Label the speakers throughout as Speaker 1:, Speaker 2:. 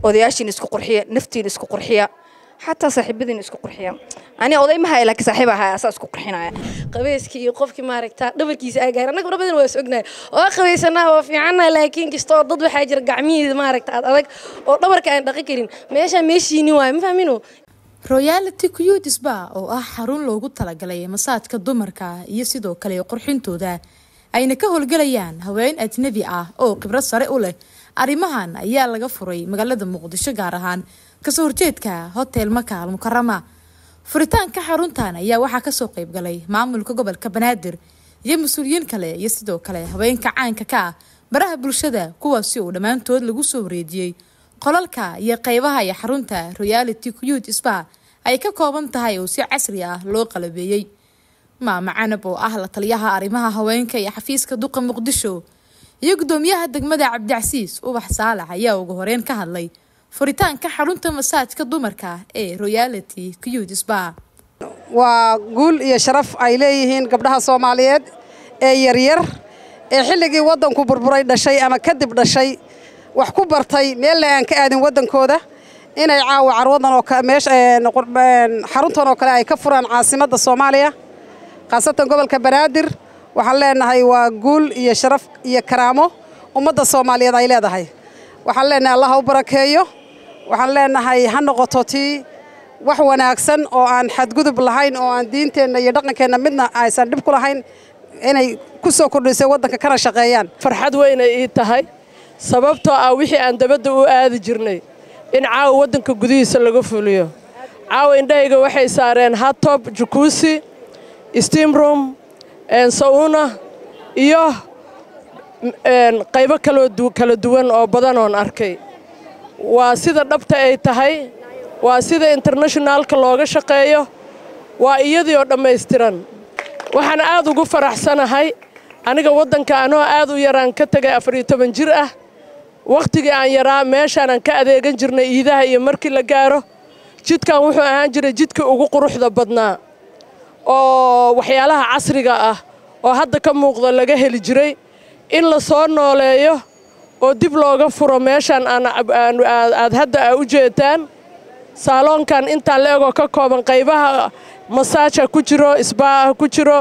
Speaker 1: odayaashiin isku qurxiya naftiin isku qurxiya حتى صاحبتين اسكو قرحيا أنا أضيع ما هاي لك صاحبها أساس اسكو قرحينا
Speaker 2: قبيسكي يقفكي ماركتا دبركيس أجار أنا قرب بدن واسقنا وقبيسنا وفي عنا لكن كستو ضد بحاجة رجعمي ماركتا أضيق ودبرك عند دقيقين ماشي نواي ما فاهمينه
Speaker 3: Royalty Cute Spa oo ah xarun loogu talagalay masaajka dumarka iyo sidoo kale qurxintooda ayna ka howlgalayaan haween ajnabi ah oo khibrad sare u leh arimahan ayaa laga furay magaalada Muqdisho gaar ahaan kasoo horjeedka Hotel Maka Al Mukarrama furitaanka xaruntan ayaa waxa ka soo qayb galay maamulka gobolka Banaadir iyo mas'uuliyiin kale iyo sidoo kale haweenka caanka ka baraha bulshada kuwaasi oo dhamaantood lagu soo wareejiyay qolalka iyo qaybaha ay xarunta Royalty Cute Spa ay ka kooban tahay oo si casri ah loo qalabeeyay maama Canab oo ah la taliyaha arimaha haweenka iyo xafiiska duqa Muqdisho iyo gudoomiyaha degmada Cabdicasiis Ubax Saalax ayaa ugu horeen ka hadlay furitaanka xarunta masaajka dumarka ee Royalty Cute Spa
Speaker 4: waa guul iyo sharaf ay leeyihiin gabdhaha Soomaaliyeed ee yaryar ee xilligii wadanku burburay dhashay ama kadib dhashay wax ku bartay meel aan ka aadin wadankooda inay caawa carwadan oo meesha xaruntan oo kale ay ka furaan caasimadda Soomaaliya qaasatan gobolka Banaadir waxaan leenahay waa guul iyo sharaf iyo karaamo ummadda Soomaaliyeed ay leedahay waxaan leenahay Allah u barakeeyo waxaan leenahay ha noqoto tii wax wanaagsan oo aan xadgudub lahayn oo aan diinteena iyo dhaqankeena midna aysan dib ku lahayn inay ku soo kordhisay wadanka kana shaqeeyaan
Speaker 5: farxad weyn ay tahay sababtoo ah wixii aan dabadda u aadi jirnay in caawa wadanka gudihiisa laga fuliyo caawa indhahayga waxay saareen hot tub jacuzzi steam room sauna iyo qaybo kala duwan oo badan oo arkay waa sida dhabta ay tahay waa sida internationalka looga shaqeeyo waa iyadii oo dhammaystiran waxaan aad ugu faraxsanahay aniga wadanka anoo aad u yaraan ka tagay 14 jir ah waqtigii aan yaraa meeshaan aan ka adeegan jirnay iidaha iyo markii la gaaro jidkan wuxuu ahaan jiray jidka ugu quruxda badnaa oo waxyaalaha casriga ah oo hadda ka muuqda laga heli jiray in la soo nooleeyo oo dib looga furo meeshaan aad hadda u jeedaan saalonkan inta leego ka kooban qaybaha massage ku jiro spa ku jiro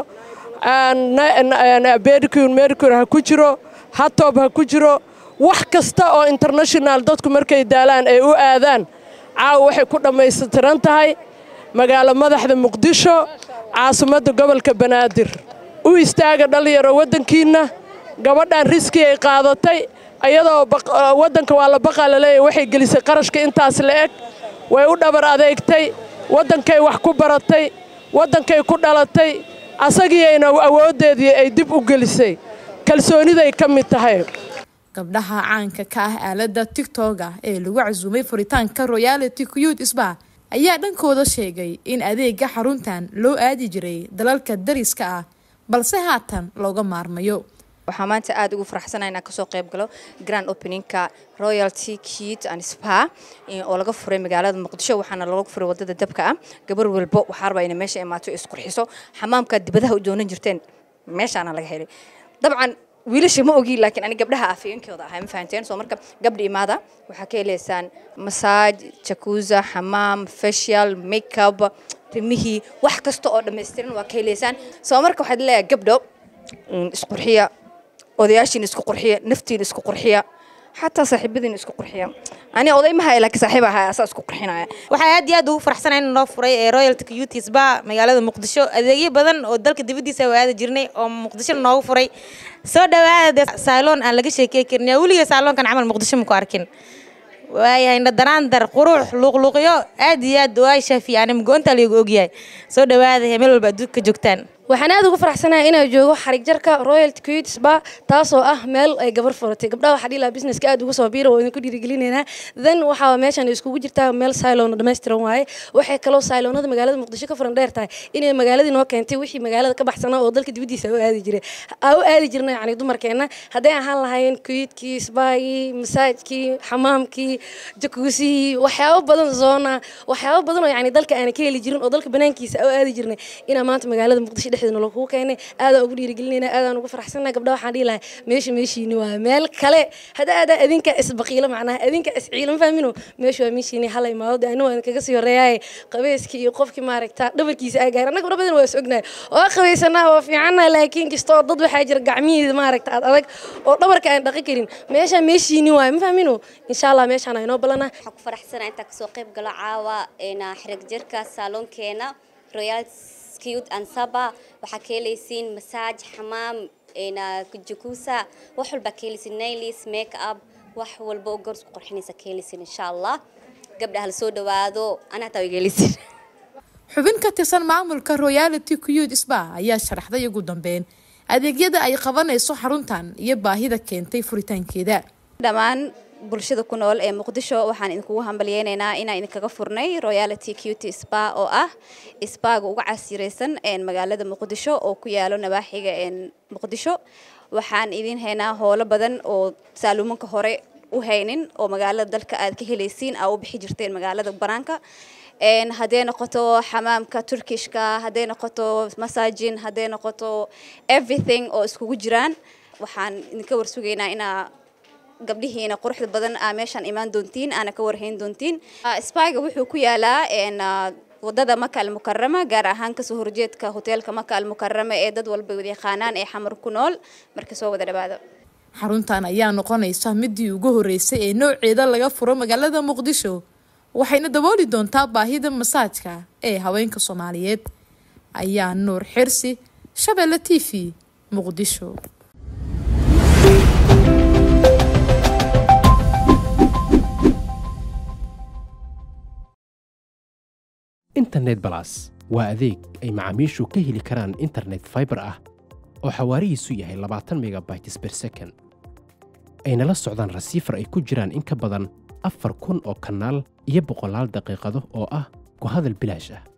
Speaker 5: pedicure ha ku jiro hot tub ha ku jiro wax kasta oo international dadku markay daalaan ay u aadaan caawa waxay ku dhammaystiran tahay magaalo madaxda Muqdisho caasimadda gobolka Banaadir u istaaga dhalinyaro wadankiina gabadhan riski ay qaadatay ayadoo wadanka waa la baqaaleeyay waxay gelisay qarashka intaas la eg way u dhabar adeegtay wadankay wax ku baratay wadankay ku dhalatay asagiyayna awoodeedii ay dib u gelisay kalsooniday ka mid tahay
Speaker 3: gabdhaha caanka ka ah aalada TikTok ee lagu casuumay furitaanka Royalty Cute Spa ayaa dhankooda sheegay in adeega xaruntan loo aadi jiray dalalka dariska ah balse haatan looga maarmayo
Speaker 1: waxaan maanta aad ugu faraxsanahay inaan ka soo qayb galo grand openingka Royalty Cute and Spa oo laga furay magaalada Muqdisho waxaana lagu furay wadada dabka ah gabar walba waxa rabaa inay meesha imaato isqurxiso xamaamka dibadaha u doonan jirteen meeshaana laga helay dabcan wiilasha ma ogi laakiin aniga gabdhaha afayeenkooda ah ma fahanteen soo marka gabdhi imaada waxa ka heleysaan massage jacuzzi hammam facial makeup timihi wax kasta oo dhameystiran waa ka heleysaan soo marka waxaad leeyahay gabdho isqurxiya odayaashiin isku qurxiya naftiin isku qurxiya حتى صاحبتين اسكو قرحيا أنا أضيع ما هاي لك صاحبها أساس اسكو قرحينا
Speaker 6: waxaa aad iyo aad ugu faraxsanahay in loo furay Royalty Cute Spa magaalada Muqdisho adeegyo badan oo dalka dibadiisa waa aad jirnay oo Muqdisho noogu furay soo dhawaada salon aan laga sheekay karnaa waliga salonkan camal Muqdisho ma ku arkin waayahay daraan dar qurux luqluqyo aad iyo aad way shafiicaan magoonta lagu ogyahay soo dhawaada meel walba dadka joogtaan
Speaker 2: waxaan aad ugu faraxsanahay inay joogo xarig jarka Royalty Cute Spa taasoo ah meel ay gabar furatay gabdhaha waxa dhila businesska aad ugu soo biiro oo idinku dhiirigelinayna dan waxa meeshan iskugu jirtaa meel salon dhameystiran waaye waxay kala salonada magaalada Muqdisho ka furan dheer tahay inay magaaladii noo keentay wixii magaalada ka baxsanaa oo dalka dibadiisa u aadi jirnay yani dumarkeena haday ahaan lahayn cute spa massage hammamki jacuzzi waxyaabo badan zona waxyaabo badan oo yani dalka aan ka heli jirin oo dalka banaankiisa u aadi jirnay ina maanta magaalada Muqdisho dhexdeedna lagu keenay aad ugu dhiirigelinayna aad ugu faraxsanahay gabdhaha waxaan dhihi lahaa meeshiini waa meel kale hada adinka isbaqiilo macnaha adinka isciilan fahmino meesha waa meeshiini hal imaado anigu aan kaga sii horeeyay qabeeskii iyo qofkii maaragta dhabarkiisa ay gaar anaga badan waa isognaay oo qabeysana oo fiicana laakiin kisto dad waxa jira gacmihiisa maaragta adag oo dhabarka aan dhaqi karin meeshiini waa ma fahmino insha Allah meeshaan ayno balana
Speaker 7: waxaan ku faraxsanahay inta kasoo qayb galo caawa xirag jirka salonkeena Royal Cute and Spa waxa ka helaysiin massage xamaam kujukusa wax walba ka helaysiin nails make up wax walba oo goor isku qurxinaysa ka helaysiin insha Allah gabdhaha la soo dhawaado ana taa iga helaysiin
Speaker 3: xubin ka tirsan maamulka Royalty Cute Spa ayaa sharaxday ugu dambeyn adeegyada ay qabanayso xaruntan iyo baahida keentay furitaankeeda
Speaker 1: dhamaan bulshada ku nool ee Muqdisho waxaan idinku hambalyeynaa inaan idinkaga furnay Royalty Cute Spa oo ah spa-ga ugu casireysan ee magaalada Muqdisho oo ku yaalo nabaaxiga ee Muqdisho waxaan idin haynaa howlo badan oo saaluumanka hore u haynin oo magaalada dalka aad ka helaysiin oo bixi jirteen magaalada banaanka hadday noqoto xamaamka Turkishka hadday noqoto massaging hadday noqoto everything oo iskugu jiraan waxaan idinka warsugaynaa inaa gabdhihiina quruxda badan meeshan imaan doontiin ana ka warhayn doontiin spa-ga wuxuu ku yaalaa wadada Maka al-Mukarrama gaar ahaan ka soo horjeedka hoteelka Maka al-Mukarrama ee dad walba wada yaqaanaan ee xamar ku nool marka soo wada dhawaado
Speaker 3: xaruntan ayaa noqonaysa midii ugu horeysay ee nooceeda laga furo magaalada Muqdisho waxayna dabooli doontaa baahida masaajka ee haweenka Soomaaliyeed ayaa Nuur Xirsi Shabeelle TV Muqdisho
Speaker 8: internet plus waa adeeg ay macaamiishu ka heli karaan internet fiber ah oo xawaarihiisu yahay 20 megabytes per second ayna la socdaan receiver ay ku jiraan in ka badan 4,000 oo kanaal iyo 100 daqiiqado oo ah ku hadal bilaash ah